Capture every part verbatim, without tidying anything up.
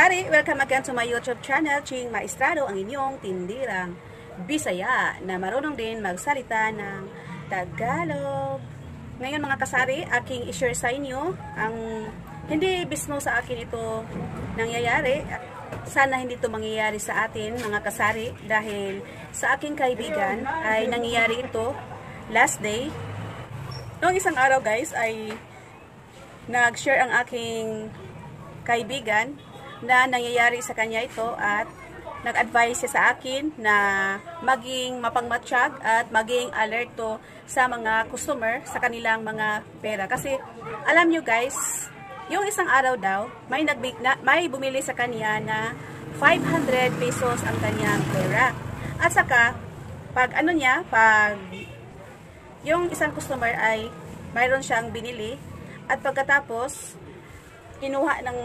kasari, welcome again to my YouTube channel, Ching Maestrado, ang inyong tindirang Bisaya na marunong din magsalita ng Tagalog. Ngayon mga kasari, aking i-share sa inyo ang hindi bisno sa akin ito nangyayari. Sana hindi ito mangyayari sa atin mga kasari dahil sa aking kaibigan ay nangyayari ito last day. Noong isang araw guys ay nag-share ang aking kaibigan na nangyayari sa kanya ito at nag-advise siya sa akin na maging mapangmatsyag at maging alerto sa mga customer sa kanilang mga pera. Kasi alam nyo guys, yung isang araw daw, may, nagbig na, may bumili sa kanya na five hundred pesos ang kanyang pera. At saka, pag ano niya, pag yung isang customer ay mayroon siyang binili at pagkatapos, kinuha ng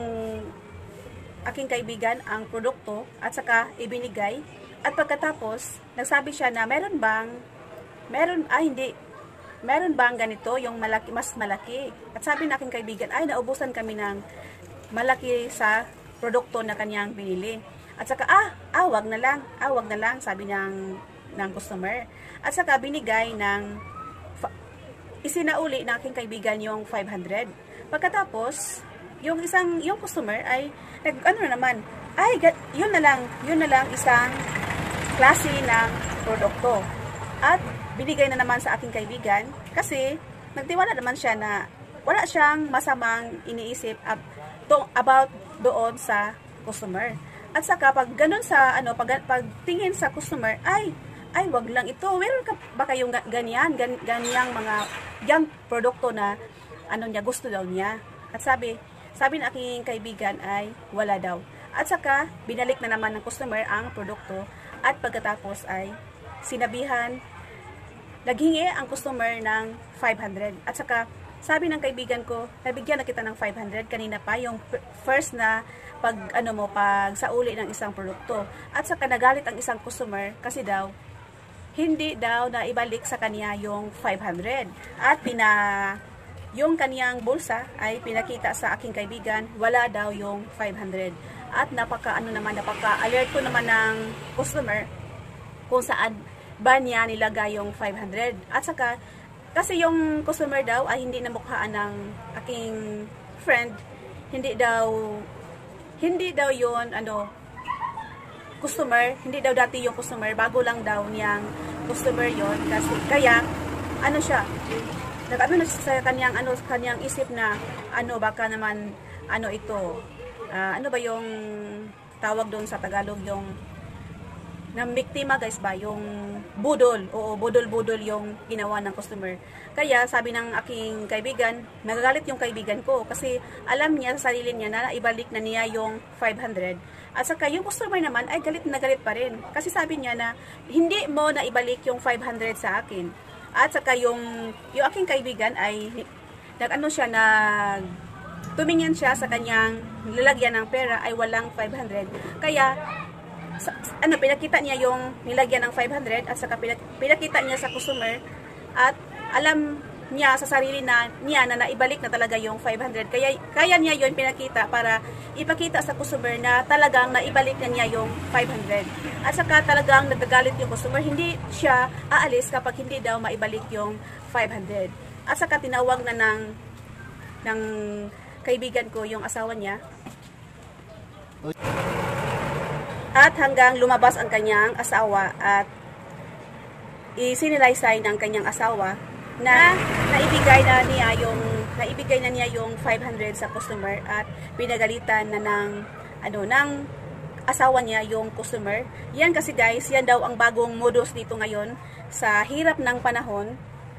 aking kaibigan ang produkto at saka ibinigay at pagkatapos nagsabi siya na meron bang meron ah hindi meron bang ganito yung malaki mas malaki at sabi ng aking kaibigan ay naubusan kami ng malaki sa produkto na kanyang binili at saka ah awag na lang awag na lang sabi ng ng customer at saka binigay ng isinauli ng aking kaibigan yung five hundred pagkatapos yung isang yung customer ay nag ano na naman ay yun na lang yun na lang isang klase ng produkto at binigay na naman sa aking kaibigan kasi nagtiwala naman siya na wala siyang masamang iniisip about doon sa customer at saka pag ganun sa ano pag, pag tingin sa customer ay ay wag lang ito meron ka ba kayong ganyan gan, ganyang mga yang produkto na ano niya gusto daw niya at sabi Sabi ng aking kaibigan ay wala daw. At saka, binalik na naman ng customer ang produkto at pagkatapos ay sinabihan, naghingi ang customer ng five hundred. At saka, sabi ng kaibigan ko, nabigyan na kita ng five hundred kanina pa, yung first na pag, ano mo, pag sauli ng isang produkto. At saka, nagalit ang isang customer kasi daw, hindi daw na ibalik sa kanya yung five hundred. At pina... yung kaniyang bulsa ay pinakita sa aking kaibigan, wala daw yung five hundred. At napaka ano naman, napaka alerto naman ng customer kung saan ba niya nilagay yung five hundred. At saka, kasi yung customer daw ay hindi namukhaan ng aking friend, hindi daw, hindi daw yon ano, customer, hindi daw dati yung customer, bago lang daw niyang customer yon kasi, kaya, ano siya, nag-ano na sa kanyang ano kanyang isip na ano baka naman ano ito uh, ano ba yung tawag doon sa Tagalog yung na biktima guys ba yung budol oo budol-budol yung ginawa ng customer kaya sabi ng aking kaibigan nagagalit yung kaibigan ko kasi alam niya sa sarili niya na ibalik na niya yung five hundred at saka yung customer naman ay galit na galit pa rin kasi sabi niya na hindi mo na ibalik yung five hundred sa akin. At saka yung, yung aking kaibigan ay nag-ano siya, nag tumingin siya sa kanyang nilagyan ng pera ay walang five hundred. Kaya, sa, ano, pinakita niya yung nilagyan ng five hundred at saka pinakita niya sa customer at alam niya sa sarili na niya na naibalik na talaga yung five hundred. Kaya, kaya niya yun pinakita para ipakita sa customer na talagang naibalik na niya yung five hundred. At saka talagang nagagalit yung customer, hindi siya aalis kapag hindi daw maibalik yung five hundred. At saka tinawag na ng, ng kaibigan ko yung asawa niya. At hanggang lumabas ang kanyang asawa at isinilaysay ng kanyang asawa na naibigay na niya yung naibigay na niya yung five hundred sa customer at pinagalitan na ng ano ng asawa niya yung customer. Yan kasi guys, yan daw ang bagong modus dito ngayon sa hirap ng panahon.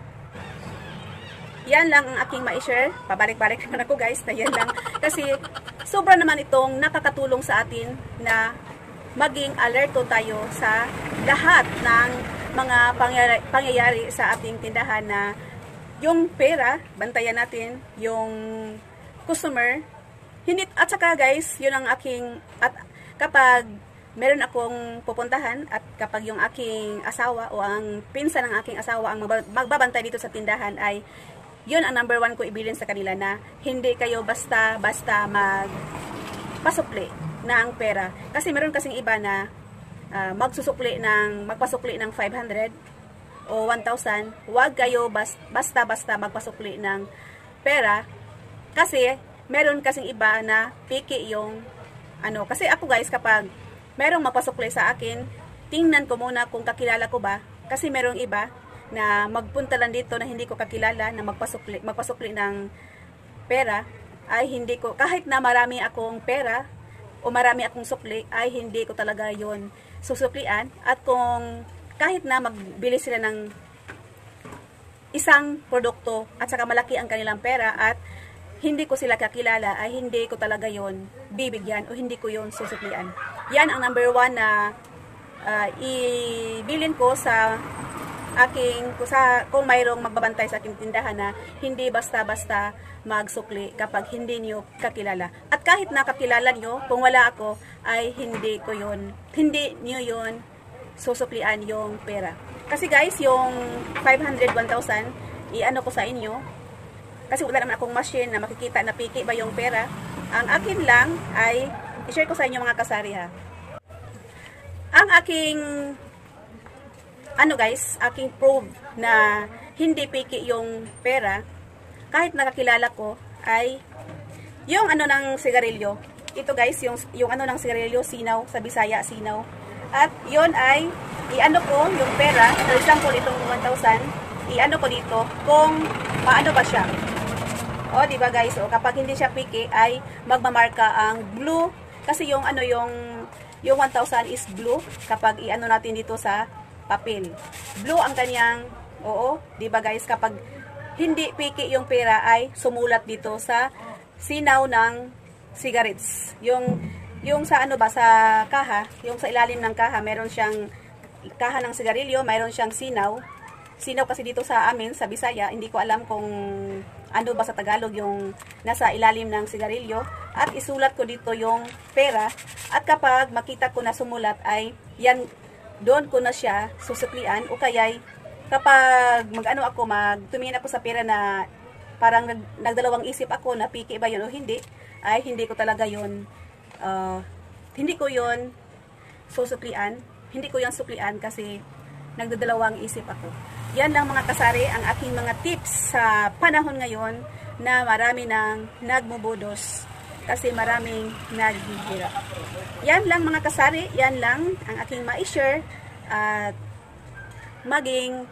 Yan lang ang aking ma-share. Pabalik-balik naman ako guys na yan lang kasi sobra naman itong nakakatulong sa atin na maging alerto tayo sa lahat ng mga pangyayari, pangyayari sa ating tindahan na yung pera, bantayan natin, yung customer, hindi, at saka guys, yun ang aking, at kapag meron akong pupuntahan, at kapag yung aking asawa o ang pinsan ng aking asawa ang magbabantay dito sa tindahan ay, yun ang number one ko ibilin sa kanila na hindi kayo basta-basta mag pasukli. ng pera. Kasi meron kasing iba na uh, magsusukli ng, magpasukli ng five hundred o one thousand. Huwag kayo basta-basta magpasukli ng pera. Kasi meron kasing iba na piki yung ano. Kasi ako guys, kapag merong magpasukli sa akin, tingnan ko muna kung kakilala ko ba. Kasi merong iba na magpunta lang dito na hindi ko kakilala na magpasukli, magpasukli ng pera, ay hindi ko, kahit na marami akong pera o marami akong sukli, ay hindi ko talaga yon susuklian. At kung kahit na magbili sila ng isang produkto at saka malaki ang kanilang pera at hindi ko sila kakilala, ay hindi ko talaga yon bibigyan o hindi ko yon susuklian. Yan ang number one na uh, ibilin ko sa aking, sa, kung mayroong magbabantay sa aking tindahan, na hindi basta-basta magsukli kapag hindi niyo kakilala. At kahit nakakilala niyo, kung wala ako, ay hindi ko yun, hindi niyo yun susuklian yung pera. Kasi guys, yung five hundred, one thousand, i-ano ko sa inyo, kasi wala naman akong machine na makikita na piki ba yung pera. Ang akin lang ay i-share ko sa inyo mga kasari ha. Ang aking ano guys, aking proof na hindi piki yung pera, kahit nakakilala ko, ay yung ano ng sigarilyo. Ito guys, yung, yung ano ng sigarilyo, sinaw, sa Bisaya, sinaw. At yun ay, i-ano ko yung pera, for example, itong one thousand, i-ano ko dito, kung paano ba siya. O, diba guys, o, kapag hindi siya piki, ay magmamarka ang blue, kasi yung ano, yung, yung one thousand is blue, kapag i-ano natin dito sa papel. Blue ang kanyang, oo, diba guys, kapag hindi piki yung pera, ay sumulat dito sa sinaw ng cigarettes. Yung, yung sa ano ba, sa kaha, yung sa ilalim ng kaha, meron siyang kaha ng sigarilyo, mayroon siyang sinaw. Sinaw kasi dito sa amin, sa Bisaya, hindi ko alam kung ano ba sa Tagalog yung nasa ilalim ng sigarilyo. At isulat ko dito yung pera. At kapag makita ko na sumulat, ay yan, doon ko na siya susuklian. O kaya'y kapag mag-ano ako, magtumingin ako sa pera na parang nag, nagdalawang isip ako na piki ba yun o hindi, ay hindi ko talaga yun, uh, hindi ko yun susuklian. Hindi ko yun suklian kasi nagdadalawang isip ako. Yan lang mga kasari ang aking mga tips sa panahon ngayon na marami nang nagmubudos kasi maraming naghihirap. Yan lang mga kasari, yan lang ang aking ma-share at maging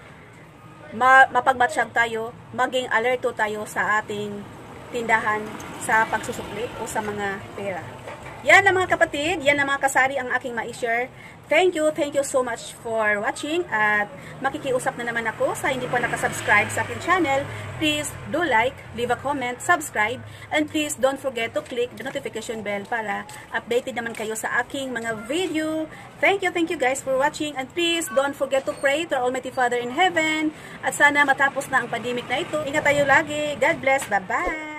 ma mapagmatsyag tayo, maging alerto tayo sa ating tindahan sa pagsusukli o sa mga pera. Yan lang mga kapatid, yan lang mga kasari ang aking ma-share. Thank you, thank you so much for watching at makikiusap na naman ako sa hindi pa nakasubscribe sa aking channel. Please do like, leave a comment, subscribe, and please don't forget to click the notification bell para updated naman kayo sa aking mga video. Thank you, thank you guys for watching and please don't forget to pray to our Almighty Father in Heaven at sana matapos na ang pandemic na ito. Ingat tayo lagi. God bless. Bye-bye!